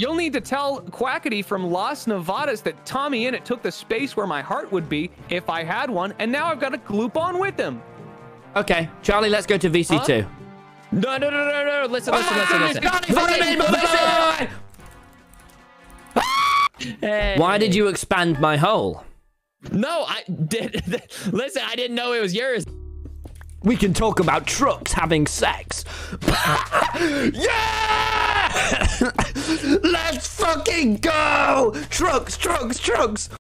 You'll need to tell Quackity from Las Nevadas that tommyinnit took the space where my heart would be if I had one, and now I've got to gloop on with him. Okay, Charlie, let's go to VC2. Huh? No. Listen. Hey. Why did you expand my hole? No, I did. Listen, I didn't know it was yours. We can talk about trucks having sex. Yeah! Let's fucking go! Trucks!